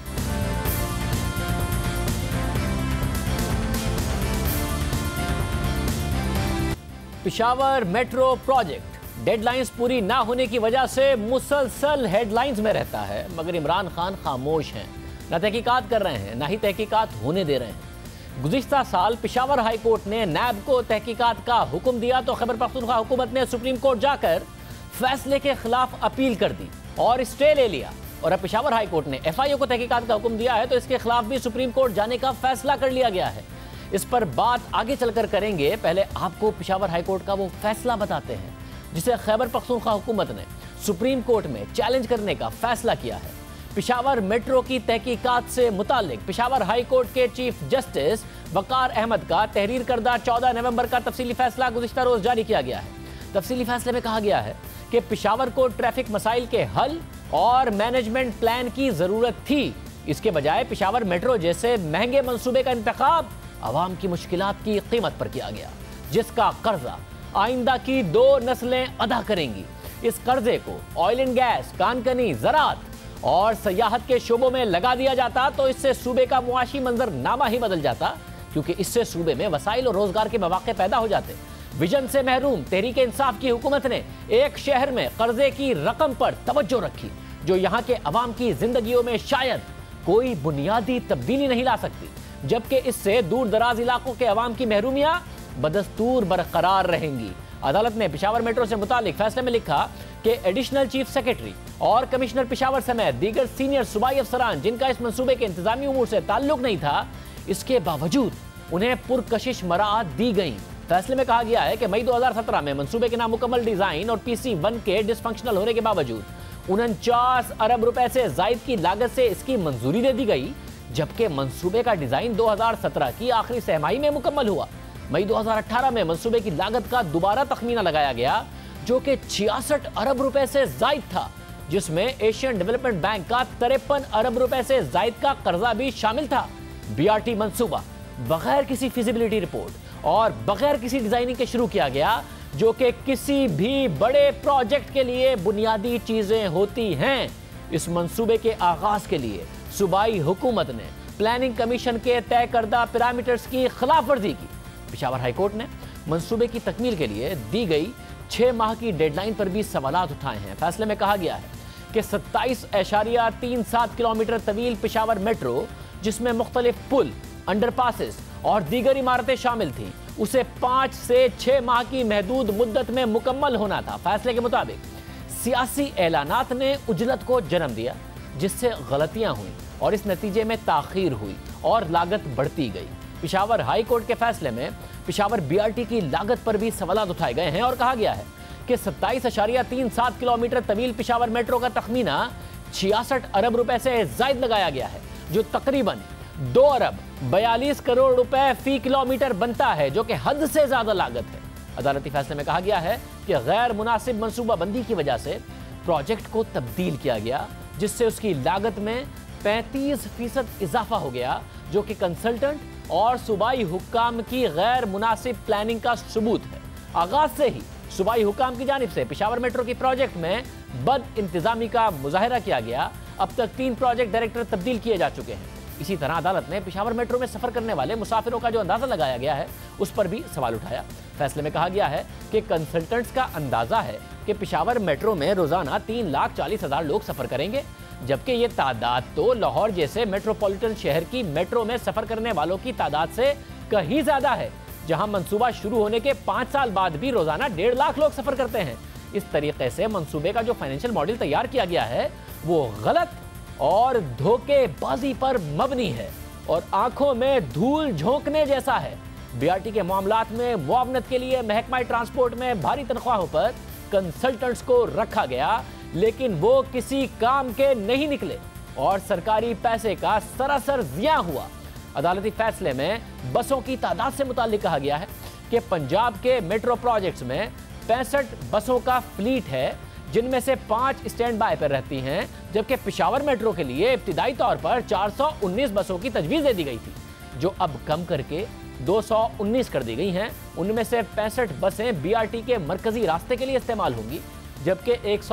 पेशावर मेट्रो प्रोजेक्ट डेडलाइंस पूरी ना होने की वजह से मुसलसल हेडलाइंस में रहता है, मगर इमरान खान खामोश हैं, ना तहकीकात कर रहे हैं, ना ही तहकीकात होने दे रहे हैं। गुज़िश्ता साल पेशावर हाई कोर्ट ने नैब को तहकीकात का हुक्म दिया, तो खैबर पख्तूनख्वा हुकूमत ने सुप्रीम कोर्ट जाकर फैसले के खिलाफ अपील कर दी और स्टे ले लिया। और अब पेशावर हाई कोर्ट ने FIO को तहकीकात का हुक्म दिया है, तो इसके खिलाफ भी सुप्रीम कोर्ट जाने का फैसला कर लिया गया है। इस पर बात आगे चलकर करेंगे। पहले आपको पेशावर हाई कोर्ट का वो फैसला बताते हैं जिसे खैबर पख्तूनख्वा हुकूमत ने सुप्रीम कोर्ट में चैलेंज करने का फैसला किया है। पेशावर मेट्रो की तहकीकात से मुतालिक पेशावर हाई कोर्ट के चीफ जस्टिस वकार अहमद का तहरीर करदा 14 नवंबर का तफसीली फैसला गुज़िश्ता रोज जारी किया गया है। तफसीली फैसले में कहा गया है कि पेशावर को ट्रैफिक मसाइल के हल और मैनेजमेंट प्लान की जरूरत थी। इसके बजाय पेशावर मेट्रो जैसे महंगे मंसूबे का इंतखाब आवाम की मुश्किलात की कीमत पर किया गया, जिसका कर्जा आइंदा की 2 नस्लें अदा करेंगी। इस कर्जे को ऑयल एंड गैस, कानकनी, ज़राअत और सयाहत के शोबों में लगा दिया जाता तो इससे सूबे का मुआशी मंजरनामा ही बदल जाता, क्योंकि इससे सूबे में वसाइल और रोजगार के मौके पैदा हो जाते। विजन से महरूम तहरीक इंसाफ की हुकूमत ने एक शहर में कर्जे की रकम पर तवज्जो रखी, जो यहाँ के अवाम की जिंदगियों में शायद कोई बुनियादी तब्दीली नहीं ला सकती, जबकि इससे दूर दराज इलाकों के अवाम की महरूमियां बदस्तूर बरकरार रहेंगी। अदालत ने पेशावर मेट्रो से मुतालिक फैसले में लिखा कि एडिशनल चीफ सेक्रेटरी और कमिश्नर पेशावर समेत दीगर सीनियर सूबाई अफसरान जिनका इस मंसूबे के इंतजामी उमूर से ताल्लुक नहीं था, इसके बावजूद उन्हें पुरकशिश मराहत दी गई। फैसले में कहा गया है कि मई 2017 में मंसूबे के नामुकम्मल डिजाइन और PC1 के डिसफंक्शनल होने के बावजूद 49 अरब रुपए से जायद की लागत से इसकी मंजूरी दे दी गई, जबकि मंसूबे का डिजाइन 2017 की आखिरी सहमाही में मुकम्मल हुआ। मई 2018 में मंसूबे की लागत का दोबारा तखमीना लगाया गया, जो कि 66 अरब रुपए से जायद था, जिसमें एशियन डेवलपमेंट बैंक का 53 अरब रुपए से जायद का कर्जा भी शामिल था। BRT मंसूबा बगैर किसी फिजिबिलिटी रिपोर्ट और बगैर किसी डिजाइनिंग के शुरू किया गया, जो कि किसी भी बड़े प्रोजेक्ट के लिए बुनियादी चीजें होती हैं। इस मंसूबे के आगाज के लिए सूबाई हुकूमत ने प्लानिंग कमीशन के तय करदा पैरामीटर्स की खिलाफ वर्जी की। पेशावर हाईकोर्ट ने मंसूबे की तकमील के लिए दी गई 6 माह की डेडलाइन पर भी सवालात उठाए हैं। फैसले में कहा गया है कि 27.37 किलोमीटर तवील पेशावर मेट्रो, जिसमें मुख्तलिफ पुल, अंडरपासेस और दीगर इमारतें शामिल थीं, उसे 5 से 6 माह की महदूद मुद्दत में मुकम्मल होना था। फैसले के मुताबिक सियासी ऐलानात ने उजलत को जन्म दिया, जिससे गलतियां हुई और इस नतीजे में ताखीर हुई और लागत बढ़ती गई। पेशावर हाई कोर्ट के फैसले में पेशावर BRT की लागत पर भी सवालात उठाए गए हैं और कहा गया है कि 27.37 किलोमीटर तवील पेशावर मेट्रो का तखमीना 66 अरब रुपए से जायद लगाया गया है, जो तकरीबन 2 अरब 42 करोड़ रुपए फी किलोमीटर बनता है, जो कि हद से ज्यादा लागत है। अदालती फैसले में कहा गया है कि गैर मुनासिब मंसूबाबंदी की वजह से प्रोजेक्ट को तब्दील किया गया, जिससे उसकी लागत में 35% इजाफा हो गया, जो कि कंसल्टेंट और सूबाई हुक्काम की गैर मुनासिब प्लानिंग का सबूत है। आगाज से ही सूबाई हुक्काम की जानिब से पेशावर मेट्रो की प्रोजेक्ट में बद इंतजामी का मुजाहिरा किया गया। अब तक 3 प्रोजेक्ट डायरेक्टर तब्दील किए जा चुके हैं। इसी तरह अदालत ने पेशावर मेट्रो में सफर करने वाले मुसाफिरों का जो अंदाजा लगाया गया है, उस पर भी सवाल उठाया। फैसले में कहा गया है कि कंसल्टेंट्स का अंदाजा है कि पेशावर मेट्रो में रोजाना 3,40,000 लोग सफर करेंगे, जबकि ये तादाद तो लाहौर जैसे मेट्रोपॉलिटन शहर की मेट्रो में सफर करने वालों की तादाद से कहीं ज्यादा है, जहां मंसूबा शुरू होने के 5 साल बाद भी रोजाना 1.5 लाख लोग सफर करते हैं। इस तरीके से मंसूबे का जो फाइनेंशियल मॉडल तैयार किया गया है, वो गलत और धोखेबाजी पर मबनी है और आंखों में धूल झोंकने जैसा है। BRT के मामलात में मुआवनत के लिए महकमा ट्रांसपोर्ट में भारी तनख्वाहों पर कंसल्टेंट्स को रखा गया, लेकिन वो किसी काम के नहीं निकले और सरकारी पैसे का सरासर जिया हुआ। अदालती फैसले में बसों की तादाद से मुताल्लिक कहा गया है कि पंजाब के मेट्रो प्रोजेक्ट्स में 65 बसों का फ्लीट है, जिनमें से 5 स्टैंड बाय पर रहती हैं, जबकि पेशावर मेट्रो के लिए इब्तिदाई तौर पर 419 बसों की तजवीज़ दे दी गई थी, जो अब कम करके 219 कर दी गई हैं। उनमें से 65 बसें BRT के मरकजी रास्ते के लिए इस्तेमाल होंगी, जबकि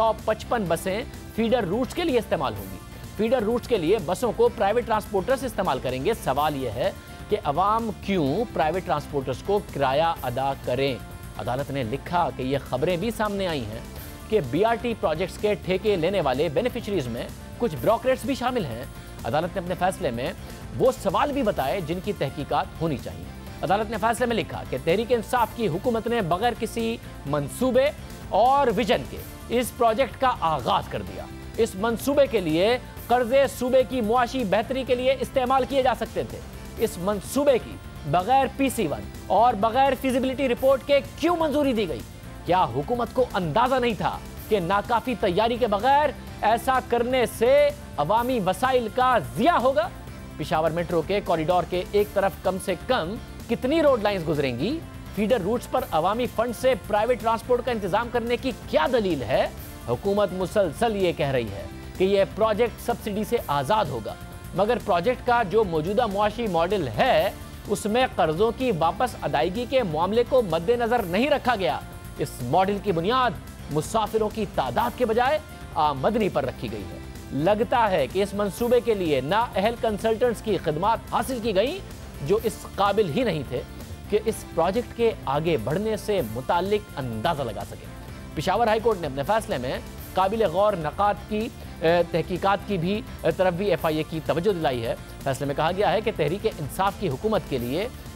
155 बसें फीडर रूट्स के लिए इस्तेमाल होंगी। फीडर रूट्स के लिए बसों को प्राइवेट ट्रांसपोर्टर्स इस्तेमाल करेंगे। सवाल यह है कि अवाम क्यों प्राइवेट ट्रांसपोर्टर्स को किराया अदा करें। अदालत ने लिखा कि यह खबरें भी सामने आई हैं कि BRT प्रोजेक्ट्स के ठेके लेने वाले बेनिफिशरीज में कुछ ब्रोकरेट्स भी शामिल हैं। अदालत ने अपने फैसले में वो सवाल भी बताए जिनकी तहकीकात होनी चाहिए। अदालत ने फैसले में लिखा कि तहरीक इंसाफ की हुकूमत ने बगैर किसी मंसूबे और विजन के इस प्रोजेक्ट का आगाज कर दिया। इस मंसूबे के लिए कर्जे सूबे की मुआशी बेहतरी के लिए इस्तेमाल किए जा सकते थे। इस मंसूबे की बगैर PC1 और बगैर फिजिबिलिटी रिपोर्ट के क्यों मंजूरी दी गई? क्या हुकूमत को अंदाजा नहीं था कि नाकाफी तैयारी के बगैर ऐसा करने से अवामी वसाइल का जिया होगा? पेशावर मेट्रो के कॉरिडोर के एक तरफ कम से कम कितनी रोड लाइंस गुजरेंगी? फीडर रूट्स पर अवामी फंड से प्राइवेट ट्रांसपोर्ट का इंतजाम करने की क्या दलील है? हुकूमत मुसलसल ये कह रही है कि यह प्रोजेक्ट सब्सिडी से आजाद होगा, मगर प्रोजेक्ट का जो मौजूदा मुआशी मॉडल है, उसमें कर्जों की वापस अदायगी के मामले को मद्देनजर नहीं रखा गया। इस मॉडल की बुनियाद मुसाफिरों की तादाद के बजाय आमदनी पर रखी गई है। लगता है कि इस मंसूबे के लिए नाअहल कंसल्टेंट्स की खिदमात हासिल की गई, जो इस काबिल ही नहीं थे कि इस प्रोजेक्ट के आगे बढ़ने से मुताल्लिक अंदाजा लगा सके। पेशावर हाईकोर्ट ने अपने फैसले में काबिल गौर नकात की तहकीकात की भी तरफ भी FIA की तवज्जो दिलाई है। फैसले में कहा गया है कि तहरीक इंसाफ की हुकूमत के लिए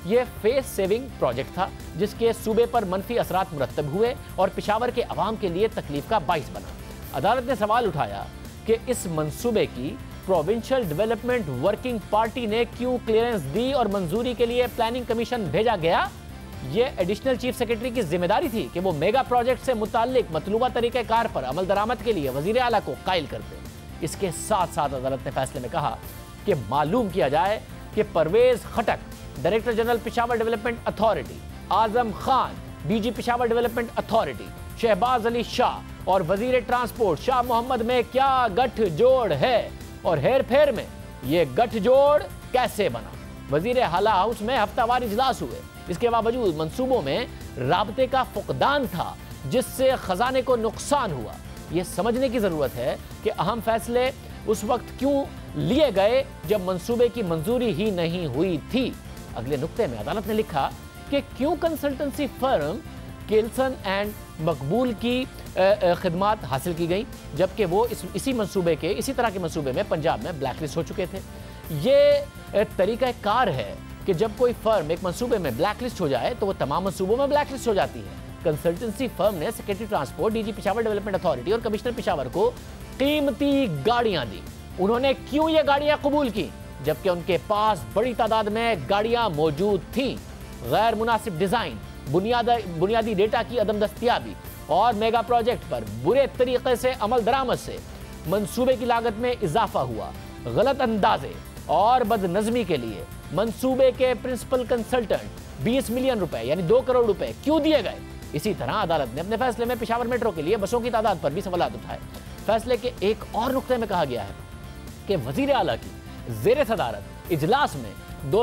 ये फेस सेविंग प्रोजेक्ट था जिसके सूबे पर मनफी असरात मुरतब हुए और पेशावर के अवाम के लिए तकलीफ का बाइस बना। अदालत ने सवाल उठाया कि इस मंसूबे की प्रोविंशियल डेवलपमेंट वर्किंग पार्टी ने क्यों क्लियरेंस दी और मंजूरी के लिए प्लानिंग कमीशन भेजा गया। ये एडिशनल चीफ सेक्रेटरी की जिम्मेदारी थी कि वो मेगा प्रोजेक्ट से मुताल्लिक मतलूबा तरीक़ेकार पर अमल दरामद के लिए वजीर आला को कायल करते। इसके साथ साथ अदालत ने फैसले में कहा कि मालूम किया जाए कि Pervez Khattak, director general Peshawar development authority, Azam Khan, DG Peshawar development authority, Shahbaz Ali Shah और वजीर ट्रांसपोर्ट शाह मोहम्मद में क्या गठजोड़ है और हेर फेर में ये गठजोड़ कैसे बना। वजीर हाला हाउस में हफ्तावार इजलास हुए, इसके बावजूद मंसूबों में राबते का फुकदान था जिससे खजाने को नुकसान हुआ। ये समझने की जरूरत है कि अहम फैसले उस वक्त क्यों लिए गए जब मंसूबे की मंजूरी ही नहीं हुई थी। अगले नुक्ते में अदालत ने लिखा कि क्यों कंसल्टेंसी फर्म केल्सन एंड मकबूल की खिदमात हासिल की गई जबकि वो इसी तरह के मंसूबे में पंजाब में ब्लैकलिस्ट हो चुके थे। ये तरीका कार है कि जब कोई फर्म एक मंसूबे में ब्लैकलिस्ट हो जाए तो वो तमाम मंसूबों में ब्लैकलिस्ट हो जाती है। कंसल्टेंसी फर्म ने secretary transport, DG Peshawar development authority और कमिश्नर पेशावर को कीमती गाड़ियां दी। उन्होंने क्यों ये गाड़ियां कबूल की जबकि उनके पास बड़ी तादाद में गाड़ियां मौजूद थीं। गैर मुनासिब डिजाइन, बुनियादी डेटा की अदम दस्तियाबी और मेगा प्रोजेक्ट पर बुरे तरीके से अमल दरामद से मंसूबे की लागत में इजाफा हुआ। गलत अंदाजे और बदनजमी के लिए मंसूबे के प्रिंसिपल कंसल्टेंट 20 मिलियन रुपए यानी 2 करोड़ रुपए क्यों दिए गए। इसी तरह अदालत ने अपने फैसले में पेशावर मेट्रो के लिए बसों की तादाद पर भी सवालात उठाए। फैसले के एक और नुक्ते में कहा गया है कि वजीर आला की ज़ेरे सदारत इजलास में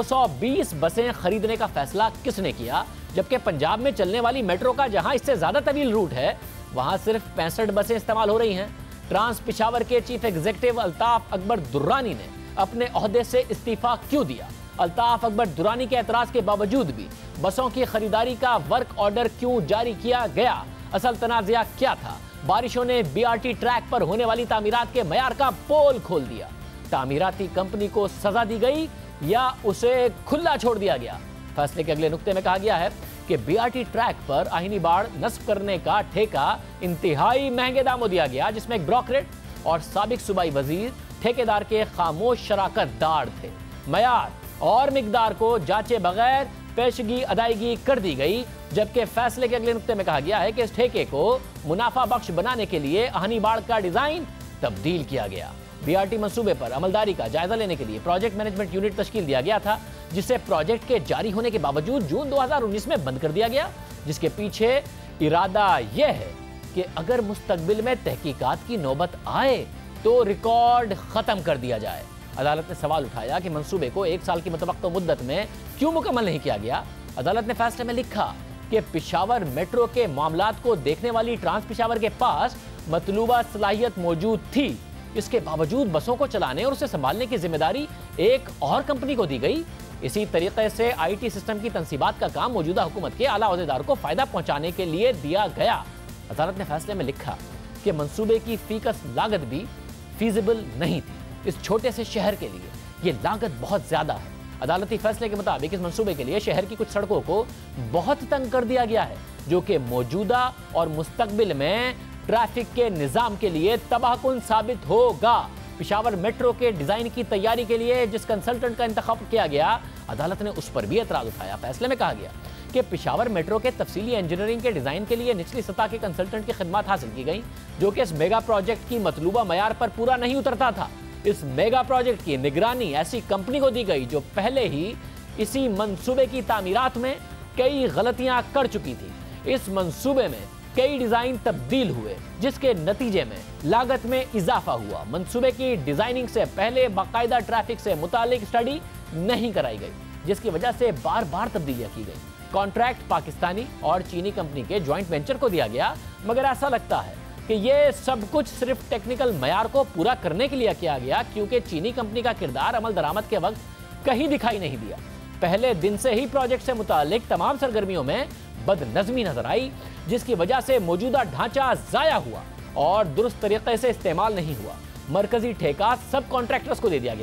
220 बसें खरीदने का फैसला किसने किया जबकि पंजाब में चलने वाली मेट्रो का जहां इससे ज्यादा तवील रूट है वहां सिर्फ 65 बसें इस्तेमाल हो रही हैं। ट्रांस पेशावर के चीफ एग्जीक्यूटिव अल्ताफ अकबर दुर्रानी ने अपने ओहदे से इस्तीफा क्यों दिया। अल्ताफ अकबर दुर्रानी के एतराज के बावजूद भी बसों की खरीदारी का वर्क ऑर्डर क्यों जारी किया गया। असल तनाज़ा क्या था। बारिशों ने बीआरटी ट्रैक पर होने वाली तामीरात के मयार का पोल खोल दिया। तामीराती कंपनी को सजा दी गई या उसे खुला छोड़ दिया गया। फैसले के अगले नुक्ते में कहा गया है कि बीआरटी ट्रैक पर आहिनी बाड़ नस्ब करने का ठेका इंतहाई महंगे दामों दिया गया जिसमें एक ब्रोकरेट और साबिक सूबाई वजीर ठेकेदार के खामोश शराकतदार थे। मयार और मिकदार को जांचे बगैर पेशगी अदायगी कर दी गई जबकि फैसले के अगले नुक्ते में कहा गया है कि इस ठेके को मुनाफा बख्श बनाने के लिए आहिनी बाड़ का डिजाइन तब्दील किया गया। बीआरटी मंसूबे पर अमलदारी का जायजा लेने के लिए प्रोजेक्ट मैनेजमेंट यूनिट तश्कील दिया गया था जिसे प्रोजेक्ट के जारी होने के बावजूद जून 2019 में बंद कर दिया गया जिसके पीछे इरादा यह है कि अगर मुस्तकबिल में तहकीकात की नौबत आए तो रिकॉर्ड खत्म कर दिया जाए। अदालत ने सवाल उठाया कि मंसूबे को 1 साल की मुतवक्किया मुद्दत में क्यों मुकम्मल नहीं किया गया। अदालत ने फैसले में लिखा कि पेशावर मेट्रो के मामलात को देखने वाली ट्रांस पेशावर के पास मतलूबा सलाहियत मौजूद थी। इसके बावजूद बसों को चलाने और उसे संभालने की जिम्मेदारी एक और कंपनी को दी गई। इसी तरीके से आईटी सिस्टम की तंसीबात का काम मौजूदा हुकूमत के आला ओहदेदार को फायदा पहुंचाने के लिए दिया गया। अदालत ने फैसले में लिखा कि मंसूबे की फीकस लागत भी फीजिबल नहीं थी। इस छोटे से शहर के लिए ये लागत बहुत ज्यादा है। अदालती फैसले के मुताबिक इस मंसूबे के लिए शहर की कुछ सड़कों को बहुत तंग कर दिया गया है जो कि मौजूदा और मुस्तकबिल में ट्रैफिक के निजाम के लिए तबाहकुन साबित होगा। पेशावर मेट्रो के डिजाइन की तैयारी के लिए जिस कंसल्टेंट का इंतखाब किया गया अदालत ने उस पर भी एतराज उठाया। फैसले में कहा गया कि पेशावर मेट्रो के तफसीली इंजीनियरिंग के डिजाइन के लिए निचली सतह के कंसल्टेंट की खिदमत हासिल की गई जो कि इस मेगा प्रोजेक्ट की मतलूबा मयार पर पूरा नहीं उतरता था। इस मेगा प्रोजेक्ट की निगरानी ऐसी कंपनी को दी गई जो पहले ही इसी मंसूबे की तामीरात में कई गलतियां कर चुकी थी। इस मंसूबे में कई डिजाइन तब्दील हुए जिसके नतीजे में लागत में इजाफा हुआ। मंसूबे की डिजाइनिंग से पहले बाकायदा ट्रैफिक से मुतालिक स्टडी नहीं कराई गई जिसकी वजह से बार बार तब्दीलियां की गई। कॉन्ट्रैक्ट पाकिस्तानी और चीनी कंपनी के ज्वाइंट वेंचर को दिया गया मगर ऐसा लगता है कि ये सब कुछ सिर्फ टेक्निकल मयार को पूरा करने के लिए किया गया क्योंकि चीनी कंपनी का किरदार अमल दरामद के वक्त कहीं दिखाई नहीं दिया। पहले दिन से ही प्रोजेक्ट से मुतालिक तमाम सरगर्मियों में बदनज़मी नजर आई जिसकी वजह से मौजूदा ढांचा जाया हुआ और दुरुस्त तरीके से इस्तेमाल नहीं हुआ। मरकजी ठेका सब कॉन्ट्रैक्टर्स को दे दिया गया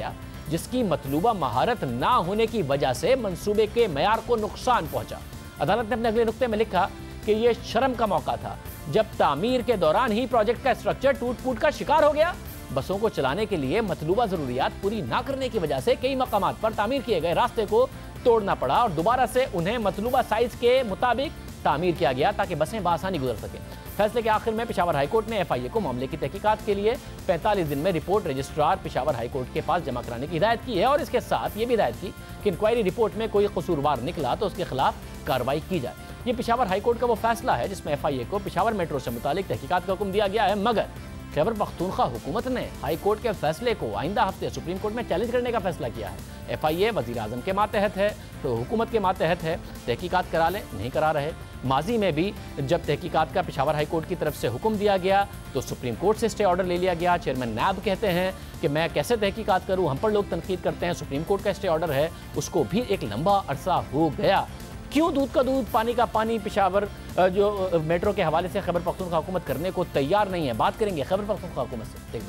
जिसकी मतलूबा महारत ना होने की वजह से मंसूबे के मयार को नुकसान पहुंचा। अदालत ने अपने अगले नुक्ते में लिखा कि यह शर्म का मौका था जब तामीर के दौरान ही प्रोजेक्ट का स्ट्रक्चर टूट फूट का शिकार हो गया। बसों को चलाने के लिए मतलूबा जरूरियात पूरी ना करने की वजह से कई मकामात पर तामीर किए गए रास्ते को तोड़ना पड़ा और दोबारा से उन्हें मतलूबा साइज के मुताबिक तामीर किया गया ताकि बसें बआसानी गुजर सकें। फैसले के आखिर में पेशावर हाईकोर्ट ने FIA को मामले की तहकीकात के लिए 45 दिन में रिपोर्ट रजिस्ट्रार पेशावर हाईकोर्ट के पास जमा कराने की हिदायत की है और इसके साथ ये भी हिदायत की कि इंक्वायरी रिपोर्ट में कोई कसूरवार निकला तो उसके खिलाफ कार्रवाई की जाए। ये पेशावर हाईकोर्ट का वो फैसला है जिसमें FIA को पेशावर मेट्रो से मुतालिक तहकीकात का हुक्म दिया गया है, मगर खैबर पख्तूनख्वा हुकूमत ने हाई कोर्ट के फैसले को आइंदा हफ्ते सुप्रीम कोर्ट में चैलेंज करने का फैसला किया है। FIA वज़ीर आज़म के मातहत है तो हुकूमत के मातहत है, तहकीकात करा लें, नहीं करा रहे। माजी में भी जब तहकीकात का पेशावर हाई कोर्ट की तरफ से हुक्म दिया गया तो सुप्रीम कोर्ट से स्टे ऑर्डर ले लिया गया। चेयरमैन नैब कहते हैं कि मैं कैसे तहकीकात करूँ, हम पर लोग तनकीद करते हैं, सुप्रीम कोर्ट का स्टे ऑर्डर है, उसको भी एक लंबा अरसा हो गया। क्यों दूध का दूध पानी का पानी पेशावर जो मेट्रो के हवाले से खैबर पख्तूनख्वा हुकूमत करने को तैयार नहीं है? बात करेंगे खैबर पख्तूनख्वा हुकूमत से।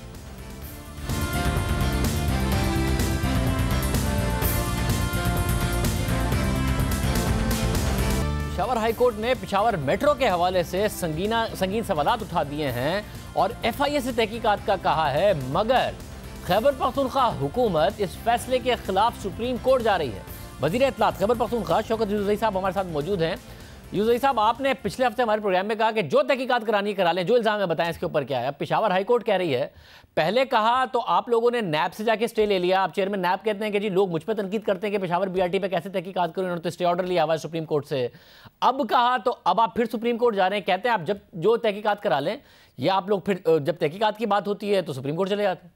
पेशावर हाईकोर्ट ने पेशावर मेट्रो के हवाले से संगीन सवालात उठा दिए हैं और FIA से तहकीकात का कहा है, मगर खैबर पख्तूनख्वा हुकूमत इस फैसले के खिलाफ सुप्रीम कोर्ट जा रही है। वज़ीर इत्तलात खैबर पख्तूनख्वा शौकत यूसुफ़ज़ई साहब हमारे साथ मौजूद हैं। यूसुफ़ज़ई साहब, आपने पिछले हफ्ते हमारे प्रोग्राम में कहा कि जो तहकीकात करानी करा लें, जो इल्ज़ाम है बताएं इसके ऊपर क्या है। अब पेशावर हाईकोर्ट कह रही है, पहले कहा तो आप लोगों ने नैब से जाके स्टे ले लिया, अब चेयरमैन नैब कहते हैं कि जी लोग मुझ पर तनकीद करते हैं कि पेशावर BRT पे कैसे तहकीकात करूँ, इन्होंने तो स्टे ऑर्डर लिया हुआ है सुप्रीम कोर्ट से। अब कहा तो अब आप फिर सुप्रीम कोर्ट जा रहे हैं, कहते हैं आप जब जो तहकीकात करा लें, या आप लोग फिर जब तहकीकात की बात होती है तो सुप्रीम कोर्ट चले जाते हैं।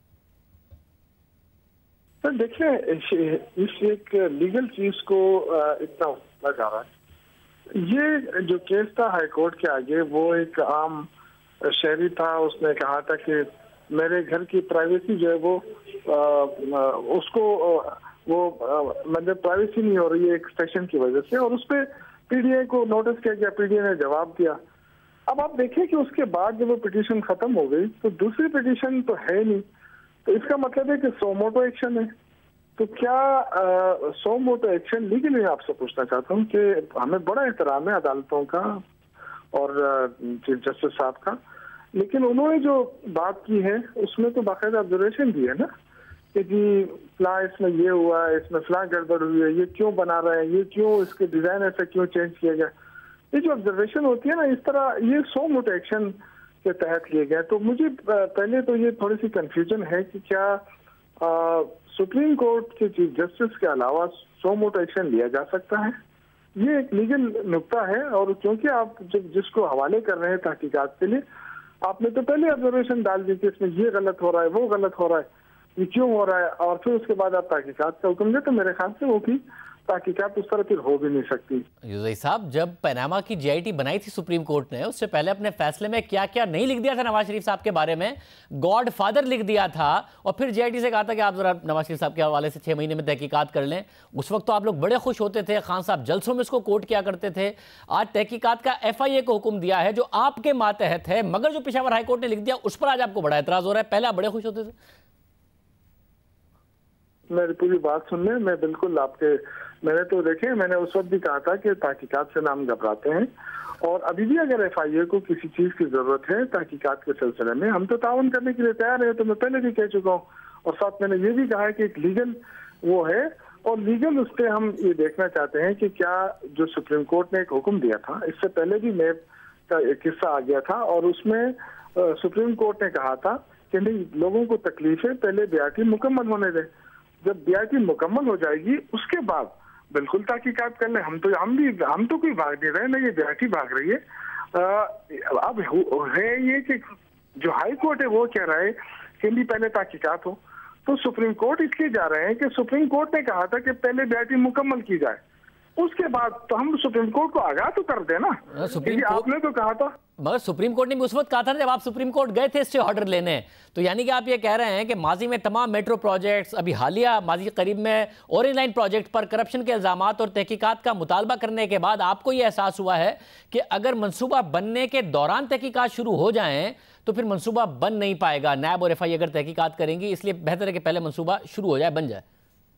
सर देखिए, इस एक लीगल चीज को इतना उठा जा रहा है। ये जो केस था हाईकोर्ट के आगे, वो एक आम शहरी था, उसने कहा था कि मेरे घर की प्राइवेसी जो है वो उसको मतलब प्राइवेसी नहीं हो रही है एक सेक्शन की वजह से, और उस पर PDI को नोटिस किया गया, PDI ने जवाब दिया। अब आप देखें कि उसके बाद जब वो पिटीशन खत्म हो गई तो दूसरी पिटीशन तो है नहीं, तो इसका मतलब है कि सो मोटो एक्शन है। तो क्या सो मोटो एक्शन लीगली मैं आपसे पूछना चाहता हूँ कि हमें बड़ा एहतराम है अदालतों का और चीफ जस्टिस साहब का, लेकिन उन्होंने जो बात की है उसमें तो बाकायदा ऑब्जर्वेशन दी है ना कि जी फला इसमें ये हुआ है, इसमें फला गड़बड़ हुई है, ये क्यों बना रहे हैं, ये क्यों इसके डिजाइन ऐसा क्यों चेंज किया गया। ये जो ऑब्जर्वेशन होती है ना, इस तरह ये सो मोटो एक्शन के तहत लिए गए। तो मुझे पहले तो ये थोड़ी सी कंफ्यूजन है कि क्या सुप्रीम कोर्ट के चीफ जस्टिस के अलावा सो मोटो एक्शन लिया जा सकता है। ये एक लीगल नुक्ता है, और क्योंकि आप जब जिसको हवाले कर रहे हैं तहकीकात के लिए, आपने तो पहले ऑब्जर्वेशन डाल दी कि इसमें ये गलत हो रहा है, वो गलत हो रहा है, ये क्यों हो रहा है, और फिर उसके बाद आप तहकीकात का हुक्म दें, तो मेरे ख्याल से वो भी तहकीकात उस तरह फिर हो भी नहीं सकती। यूसुफ़ज़ई साहब, जब पनामा की GIT बनाई थी सुप्रीम कोर्ट ने, उससे पहले अपने फैसले में क्या क्या नहीं लिख दिया था नवाज शरीफ साहब के बारे में? गॉड फादर लिख दिया था, और फिर GIT से कहा था कि आप जरा नवाज शरीफ साहब के हवाले से 6 महीने में तहकीकात कर लें। उस वक्त तो आप लोग बड़े खुश होते थे, खान साहब जलसों में इसको कोट किया करते थे। आज तहकीकात का FIA को हुक्म दिया है जो आपके मातहत है, मगर जो पेशावर हाईकोर्ट ने लिख दिया उस पर आज आपको बड़ा एतराज हो रहा है। पहले आप बड़े खुश होते थे। मेरी पूरी बात सुन लें, मैं बिल्कुल आपके, मैंने तो देखे, मैंने उस वक्त भी कहा था कि तहकीकात से नाम घबराते हैं, और अभी भी अगर FIA को किसी चीज की जरूरत है तहकीकात के सिलसिले में, हम तो ताउन करने के लिए तैयार है। तो मैं पहले भी कह चुका हूँ, और साथ मैंने ये भी कहा है कि एक लीगल वो है, और लीगल उस पर हम ये देखना चाहते हैं कि क्या जो सुप्रीम कोर्ट ने एक हुक्म दिया था, इससे पहले भी नैब का एक किस्सा आ गया था, और उसमें सुप्रीम कोर्ट ने कहा था कि नहीं, लोगों को तकलीफ है, पहले BRT मुकम्मल होने दें, जब BRT मुकम्मल हो जाएगी उसके बाद बिल्कुल तहकीकात कर लें। हम तो कोई भाग नहीं रहे ना, ये BRT भाग रही है। अब है ये कि जो हाई कोर्ट है वो कह रहा है कि नहीं पहले तहकीकात हो, तो सुप्रीम कोर्ट इसलिए जा रहे हैं कि सुप्रीम कोर्ट ने कहा था कि पहले BRT मुकम्मल की जाए, उसके बाद तो हम सुप्रीम कोर्ट को आगाह तो कर देना। आपने तो कहा था, मगर सुप्रीम कोर्ट ने भी उस वक्त कहा था जब आप सुप्रीम कोर्ट गए थे स्टे ऑर्डर लेने। तो यानी कि आप ये कह रहे हैं कि माजी में तमाम मेट्रो प्रोजेक्ट्स, अभी हालिया माजी करीब में ऑरेंज लाइन प्रोजेक्ट पर करप्शन के इल्जामात और तहकीकात का मुतालबा करने के बाद आपको ये एहसास हुआ है कि अगर मंसूबा बनने के दौरान तहकीकात शुरू हो जाएं तो फिर मंसूबा बन नहीं पाएगा। नैब और एफआई अगर तहकीकात करेंगी, इसलिए बेहतर है कि पहले मंसूबा शुरू हो जाए, बन जाए।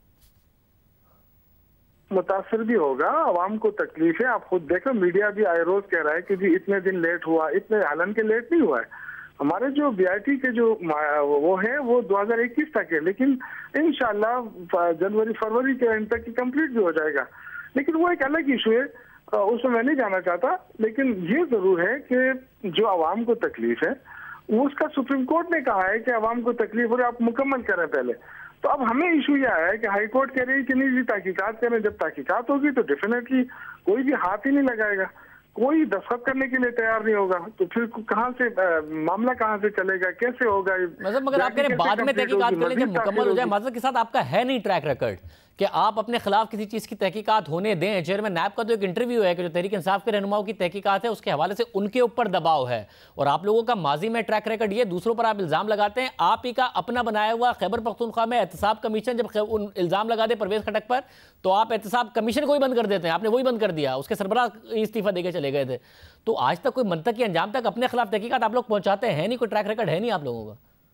मुतासर भी होगा, आवाम को तकलीफ है। आप खुद देखो, मीडिया भी आए रोज कह रहा है कि जी इतने दिन लेट हुआ, इतने हालांकि लेट नहीं हुआ है। हमारे जो बीआईटी के जो वो है वो 2021 तक है, लेकिन इंशाल्लाह जनवरी फरवरी के एंड तक कंप्लीट भी हो जाएगा। लेकिन वो एक अलग इशू है, उसमें मैं नहीं जाना चाहता। लेकिन ये जरूर है कि जो आवाम को तकलीफ है उसका सुप्रीम कोर्ट ने कहा है कि आवाम को तकलीफ हो रही है, आप मुकम्मल करें पहले। तो अब हमें इशू यह आया है कि हाई कोर्ट कह रही है कि नहीं जी तहकीकात करें। जब तहकीकात होगी तो डेफिनेटली कोई भी हाथ ही नहीं लगाएगा, कोई दस्तखत करने के लिए तैयार नहीं होगा। तो फिर कहाँ से मामला कहाँ से चलेगा, कैसे होगा? मतलब मगर आप कह रहे हैं बाद में तहकीकात कर लें, जब मुकम्मल हो जाए। माजरत के साथ आपका है नहीं ट्रैक रिकॉर्ड कि आप अपने खिलाफ किसी चीज की तहकीकात होने दें। चेयरमैन नैब का तो एक इंटरव्यू है कि जो तहरीक इंसाफ के रहनुमाओं की तहकीकात है उसके हवाले से उनके ऊपर दबाव है, और आप लोगों का माजी में ट्रैक रिकॉर्ड ये, दूसरों पर आप इल्जाम लगाते हैं। आप ही का अपना बनाया हुआ खैबर पख्तूनख्वा में एहतसाब कमीशन जब इल्जाम लगा दे परवेज खटक पर, तो आप एहतसाब कमीशन को ही बंद कर देते हैं। आपने वही बंद कर दिया, उसके सरबराह इस्तीफा देके चले गए थे। तो आज तक कोई मंतकी अंजाम तक अपने खिलाफ तहकीकात आप लोग पहुंचाते हैं नहीं, कोई ट्रैक रिकॉर्ड है नहीं आप लोगों का।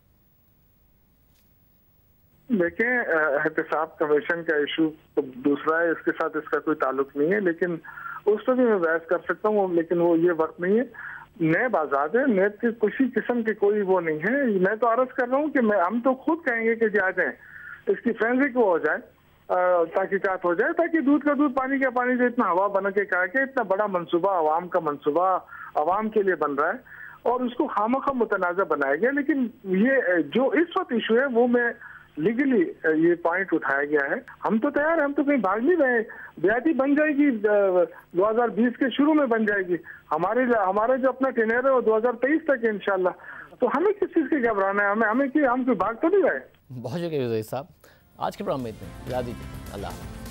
देखें, एहतसाब कमीशन का इशू तो दूसरा है, इसके साथ इसका कोई ताल्लुक नहीं है। लेकिन उस पर भी मैं बहस कर सकता हूँ, लेकिन वो ये वक्त नहीं है। नैब आजाद है, नैब की किसी किस्म की कोई वो नहीं है। मैं तो अर्ज कर रहा हूँ कि हम तो खुद कहेंगे कि आ जाए, इसकी फैंसिक वो हो जाए, तहकीकात हो जाए, ताकि दूध का दूध पानी का पानी जो इतना हवा बना के कहा कि इतना बड़ा मंसूबा, आवाम का मंसूबा आवाम के लिए बन रहा है और उसको खामखा मुतनाज़ा बनाया गया। लेकिन ये जो इस वक्त इशू है वो मैं लीगली ये पॉइंट उठाया गया है। हम तो तैयार हैं, हम तो कहीं भाग नहीं रहे। बीआईटी बन जाएगी 2020 के शुरू में बन जाएगी। हमारे जो अपना टेन्योर है वो 2023 तक है इंशाल्लाह। तो हमें किस चीज़ के घबराना है? हम कोई भाग तो नहीं रहे। बहुत शुक्रिया साहब, आज के प्रोग्राम में इतना। अल्लाह।